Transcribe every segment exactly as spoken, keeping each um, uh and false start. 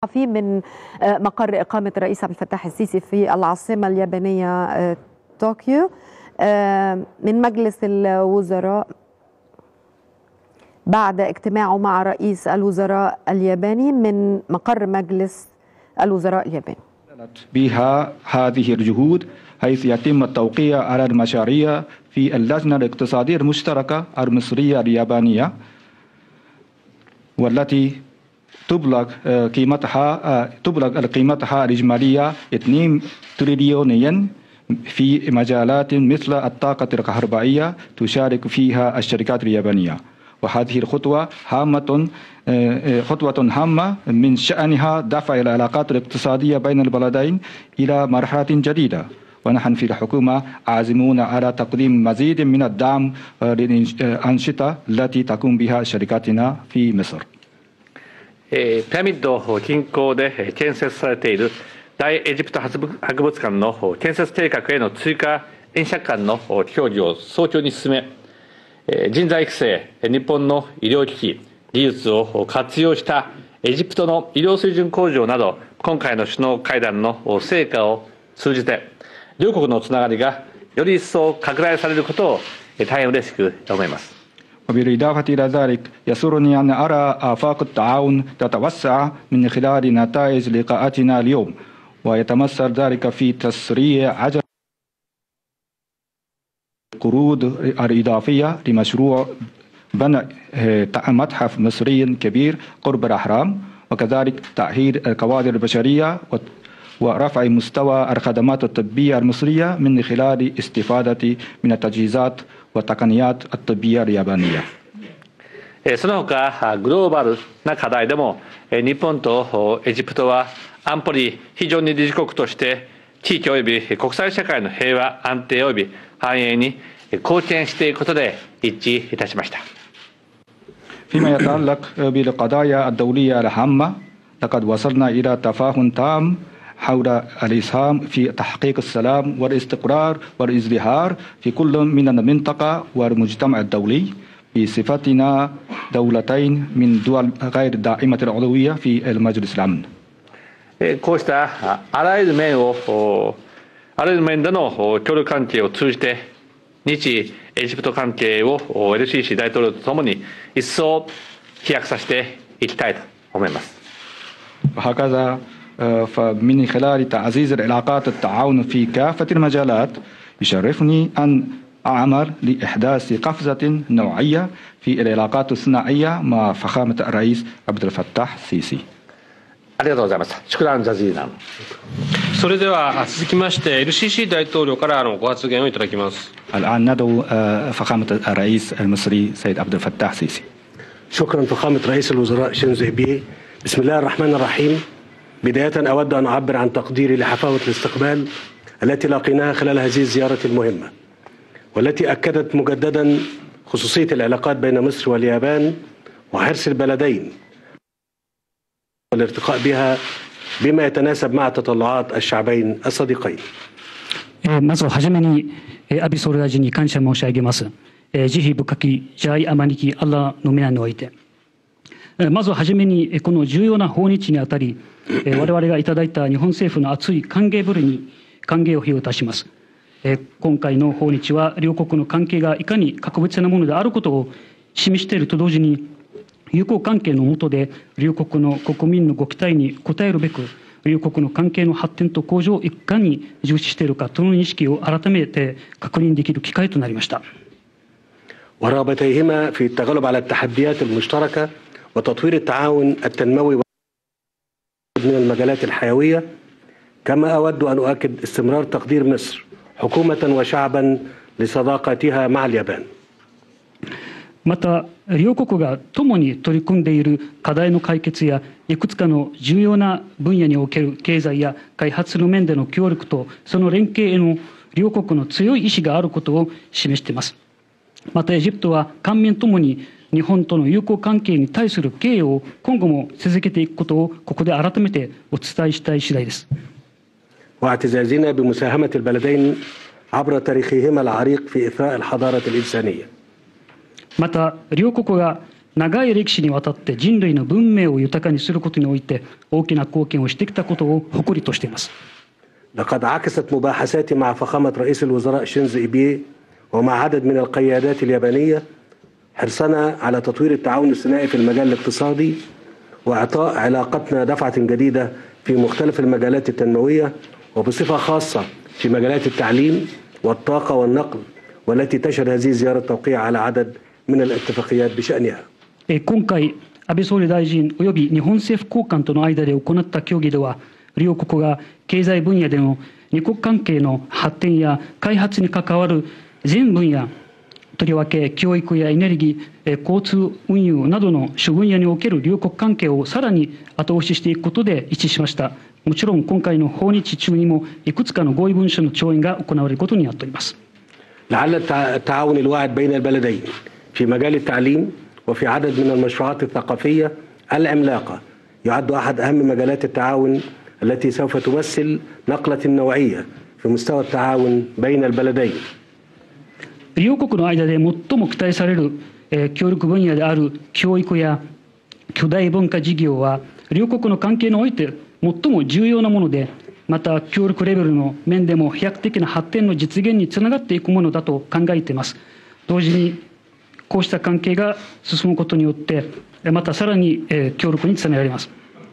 في من مقر إقامة الرئيس عبد الفتاح السيسي في العاصمة اليابانية طوكيو من مجلس الوزراء بعد اجتماعه مع رئيس الوزراء الياباني من مقر مجلس الوزراء الياباني. بها هذه الجهود حيث يتم التوقيع على المشاريع في اللجنة الاقتصادية المشتركة المصرية اليابانية، والتي تبلغ قيمتها تبلغ قيمتها الإجمالية اثنين تريليون ين في مجالات مثل الطاقة الكهربائية تشارك فيها الشركات اليابانية. وهذه الخطوة هامة خطوة هامة من شأنها دفع العلاقات الاقتصادية بين البلدين إلى مرحلة جديدة، ونحن في الحكومة عازمون على تقديم مزيد من الدعم للأنشطة التي تقوم بها شركاتنا في مصر. ピラミッド近郊で建設されている大エジプト博物館の建設計画への追加円借款の協議を早急に進め、人材育成、日本の医療機器、技術を活用したエジプトの医療水準向上など、今回の首脳会談の成果を通じて、両国のつながりがより一層拡大されることを大変嬉しく思います。 وبالإضافة إلى ذلك يسرني أن أرى آفاق التعاون تتوسع من خلال نتائج لقاءاتنا اليوم، ويتمثل ذلك في تسريع عجل القروض الإضافية لمشروع بناء متحف مصري كبير قرب الأهرام، وكذلك تأهيل الكوادر البشرية ورفع مستوى الخدمات الطبية المصرية من خلال استفادة من التجهيزات والتقنيات الطبية اليابانية. その他グローバルな課題でも日本とエジプトは安保理非常任理事国として地域及び国際社会の平和安定及び繁栄に貢献していくことで一致いたしました。 فيما يتعلق بالقضايا الدولية الهامة لقد وصلنا إلى تفاهم تام حول الإسهام في تحقيق السلام والاستقرار والازدهار في كل من المنطقة والمجتمع الدولي بصفتنا دولتين من دول غير داعمة العضوية في المجلس الأمن. こうしたあらゆる面をあらゆる面での協力関係を通じて日エジプト関係を エルシーシー 大統領とともに一層飛躍させていきたいと思います。 وهكذا فمن خلال تعزيز العلاقات التعاون في كافة المجالات يشرفني أن أعمل لإحداث قفزة نوعية في العلاقات الثنائية مع فخامة الرئيس عبد الفتاح السيسي. ありがとうございました。シュクランジャジーナン。 それでは続きまして エルシーシー 大統領からのご発言をいただきます。 الآن ندعو فخامة الرئيس المصري سيد عبد الفتاح السيسي. شكرا فخامة رئيس الوزراء شينزو إيبيه. بسم الله الرحمن الرحيم. بداية أود أن أعبر عن تقديري لحفاوة الاستقبال التي لاقيناها خلال هذه الزيارة المهمة، والتي أكدت مجددا خصوصية العلاقات بين مصر واليابان وحرص البلدين والارتقاء بها بما يتناسب مع تطلعات الشعبين الصديقين. まずはじめに安倍総理大臣に感謝申し上げます。慈悲深きジャイアマニキアッラの皆において、まずはじめにこの重要な訪日にあたり、我々がいただいた日本政府の厚い歓迎ぶりに歓迎を表いたします。今回の訪日は両国の関係がいかに格別なものであることを示していると同時に、友好関係の下で両国の国民のご期待に応えるべく、両国の関係の発展と向上をいかに重視しているかとの認識を改めて確認できる機会となりました。 ورغبتيهما في التغلب على التحديات المشتركة وتطوير التعاون التنموي من المجالات الحيوية، كما أود أن أؤكد استمرار تقدير مصر حكومة وشعبا لصداقتها مع اليابان. また両国が共に取り組んでいる課題の解決やいくつかの重要な分野における経済や開発の面での協力とその連携への両国の強い意志があることを示しています。またエジプトは官民ともに日本との友好関係に対する敬意を今後も続けていくことをここで改めてお伝えしたい次第です。 واعتزازنا بمساهمة البلدين عبر تاريخهما العريق في إثراء الحضارة الإنسانية. また両国が長い歴史にわたって人類の文明を豊かにすることにおいて大きな貢献をしてきたことを誇りとしています。 لقد عكست مباحثاتي مع فخامة رئيس الوزراء شينزو إيبيه ومع عدد من القيادات اليابانية حرصنا على تطوير التعاون الثنائي في المجال الاقتصادي وإعطاء علاقتنا دفعة جديدة في مختلف المجالات التنموية وبصفة خاصة في مجالات التعليم والطاقة والنقل والتي تشهد هذه الزيارة التوقيع على عدد من الاتفاقيات بشأنها. 今回、安倍総理大臣および日本政府高官との間で行った協議では、両国が経済分野での二国関係の発展や開発に関わる全分野、とりわけ教育やエネルギー、交通運輸などの諸分野における両国関係をさらに後押ししていくことで一致しました。もちろん今回の訪日中にもいくつかの合意文書の調印が行われることになっております。 لعل التعاون الواعد بين البلدين في مجال التعليم وفي عدد من المشروعات الثقافية العملاقة يعد أحد أهم مجالات التعاون التي سوف تمثل نقلة نوعية في مستوى التعاون بين البلدين. 両国の間で最も期待される、えー、協力分野である教育や巨大文化事業は両国の関係において最も重要なもので、また協力レベルの面でも飛躍的な発展の実現につながっていくものだと考えています。同時にこうした関係が進むことによってまたさらに、えー、協力につなげられます。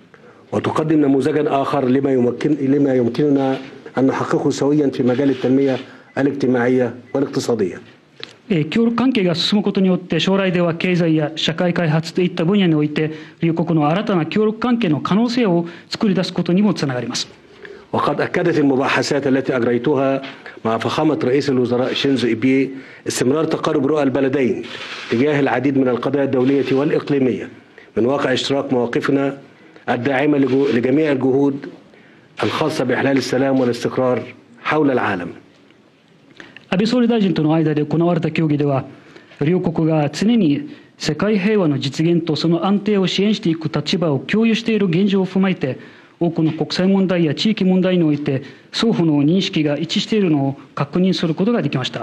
وتقدم نموذجا آخر لما يمكن لما يمكننا أن نحققه سويا في مجال التنمية الاجتماعية والاقتصادية. 協力関係が進むことによって将来では経済や社会開発といった分野において両国の新たな協力関係の可能性を作り出すことにもつながります。 وقد أكدت المباحثات التي أجريتها مع فخامة رئيس الوزراء شينزو إيبيه استمرار تقارب رؤى البلدين تجاه العديد من القضايا الدولية والإقليمية من واقع اشتراك مواقفنا الداعمة لجميع الجهود الخاصة بإحلال السلام والاستقرار حول العالم. 安倍総理大臣との間で行われた協議では、両国が常に世界平和の実現とその安定を支援していく立場を共有している現状を踏まえて、多くの国際問題や地域問題において双方の認識が一致しているのを確認することができました。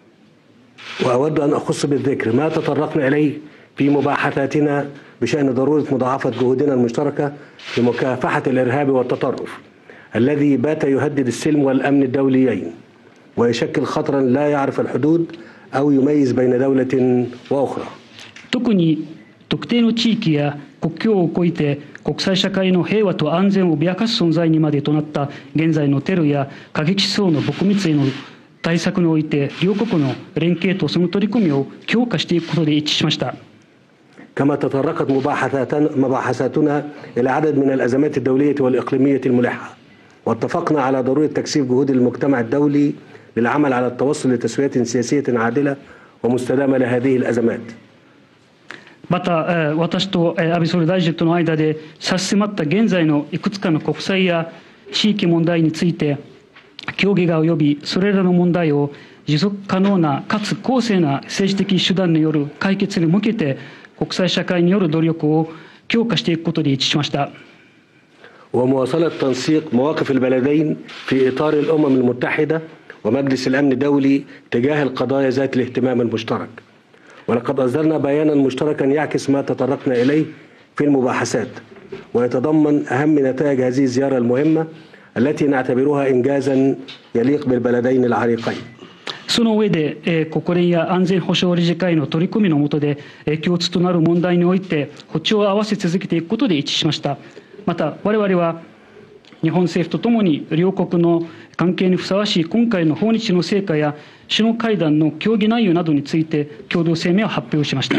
وأود أن أخص بالذكر ما تطرقنا إليه في مباحثاتنا بشأن ضرورة مضاعفة جهودنا المشتركة في مكافحة الإرهاب والتطرف الذي بات يهدد السلم والأمن الدوليين ويشكل خطرا لا يعرف الحدود أو يميز بين دولة وأخرى. 特に特定の地域や国境を越えて国際社会の平和と安全を脅かす存在にまでとなった現在のテロや過激思想の撲滅への対策において両国の連携とその取り組みを強化していくことで一致しました。 كما تطرقت مباحثاتنا إلى عدد من الأزمات الدولية والإقليمية الملحة واتفقنا على ضرورة تكثيف جهود المجتمع الدولي للعمل على التوصل لتسوية سياسية عادلة ومستدامة لهذه الأزمات. また私と安倍総理大臣との間で差し迫った現在のいくつかの国際や地域問題について協議が及び、それらの問題を持続可能なかつ公正な政治的手段による解決に向けて国際社会による努力を強化していくことで一致しました。 ومواصلة تنسيق مواقف البلدين في إطار الأمم المتحدة ومجلس الأمن الدولي تجاه القضايا ذات الاهتمام المشترك. ولقد أصدرنا بيانا مشتركا يعكس ما تطرقنا إليه في المباحثات ويتضمن أهم نتائج هذه الزيارة المهمة التي نعتبرها إنجازا يليق بالبلدين العريقين. その上で国連や安全保障理事会の取り組みの下で共通となる問題において歩調を合わせ続けていくことで一致しました。また我々は日本政府とともに両国の関係にふさわしい今回の訪日の成果や首脳会談の協議内容などについて共同声明を発表しました。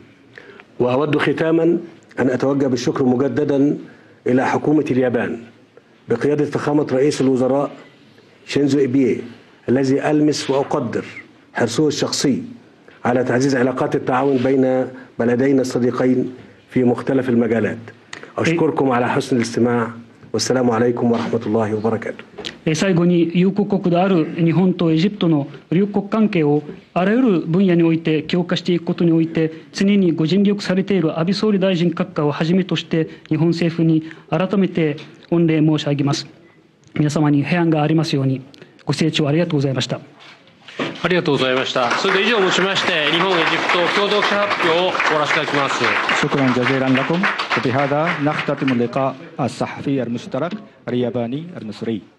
وأود ختاما أن أتوجه بالشكر مجددا إلى حكومة اليابان بقيادة فخامة رئيس الوزراء شينزو إيبيه الذي ألمس وأقدر حرصه الشخصي على تعزيز علاقات التعاون بين بلدينا الصديقين في مختلف المجالات. أشكركم على حسن الاستماع والسلام عليكم ورحمة الله وبركاته. 最後に友好国である日本とエジプトの両国関係をあらゆる分野において強化していくことにおいて常にご尽力されている安倍総理大臣閣下をはじめとして日本政府に改めて御礼申し上げます。皆様に平安がありますように。ご清聴ありがとうございました。 ありがとうございました。それで以上をもちまして、日本エジプト共同記者発表を終わらせていただきます。 شكرا جزيلا لكم. وبهذا نختتم اللقاء الصحفي المشترك الياباني المصري.